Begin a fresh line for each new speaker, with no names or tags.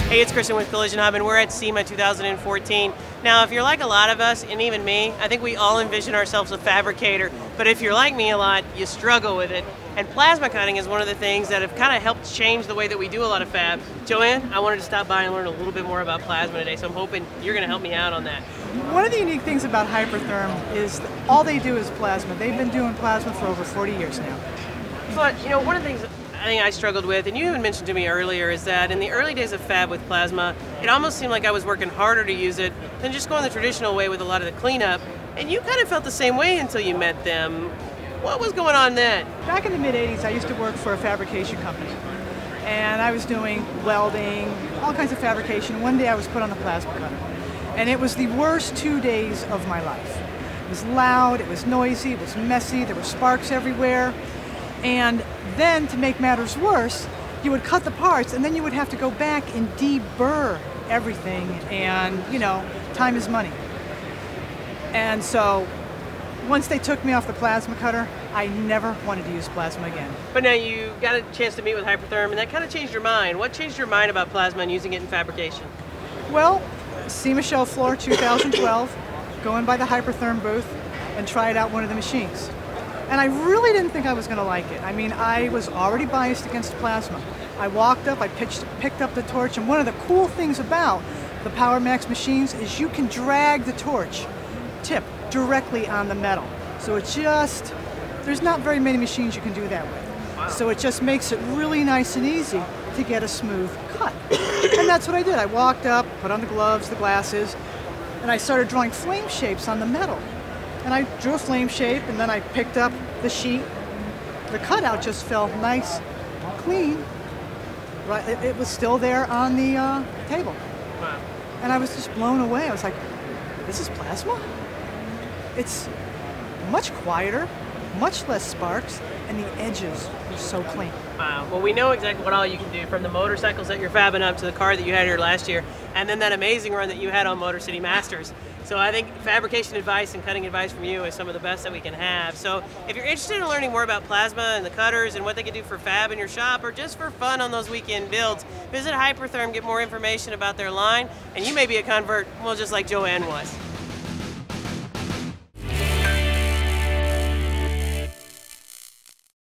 Hey, it's Kristen with Collision Hub, and we're at SEMA 2014. Now, if you're like a lot of us, and even me, I think we all envision ourselves a fabricator, but if you're like me a lot, you struggle with it. And plasma cutting is one of the things that have kind of helped change the way that we do a lot of fab. JoAnn, I wanted to stop by and learn a little bit more about plasma today, so I'm hoping you're going to help me out on that.
One of the unique things about Hypertherm is that all they do is plasma. They've been doing plasma for over 40 years now.
But, you know, one of the things I think I struggled with, and you even mentioned to me earlier, is that in the early days of fab with plasma, it almost seemed like I was working harder to use it than just going the traditional way with a lot of the cleanup. And you kind of felt the same way until you met them. What was going on then?
Back in the mid-'80s, I used to work for a fabrication company. And I was doing welding, all kinds of fabrication. One day I was put on the plasma cutter. And it was the worst 2 days of my life. It was loud, it was noisy, it was messy, there were sparks everywhere. And then, to make matters worse, you would cut the parts and then you would have to go back and deburr everything, and, you know, time is money. And so, once they took me off the plasma cutter, I never wanted to use plasma again.
But now you got a chance to meet with Hypertherm, and that kind of changed your mind. What changed your mind about plasma and using it in fabrication?
Well, SEMA show floor 2012, go in by the Hypertherm booth and try it out one of the machines. And I really didn't think I was going to like it. I mean, I was already biased against plasma. I walked up, I picked up the torch, and one of the cool things about the PowerMax machines is you can drag the torch tip directly on the metal. So it just, there's not very many machines you can do that with.
Wow.
So it just makes it really nice and easy to get a smooth cut. And that's what I did. I walked up, put on the gloves, the glasses, and I started drawing flame shapes on the metal. And I drew a flame shape, and then I picked up the sheet. The cutout just felt nice, clean. Right, it was still there on the table.
Wow.
And I was just blown away. I was like, this is plasma? It's much quieter, much less sparks, and the edges are so clean.
Wow. Well, we know exactly what all you can do, from the motorcycles that you're fabbing up to the car that you had here last year, and then that amazing run that you had on Motor City Masters. So I think fabrication advice and cutting advice from you is some of the best that we can have. So if you're interested in learning more about plasma and the cutters and what they can do for fab in your shop, or just for fun on those weekend builds, visit Hypertherm, get more information about their line, and you may be a convert, well, just like JoAnn was.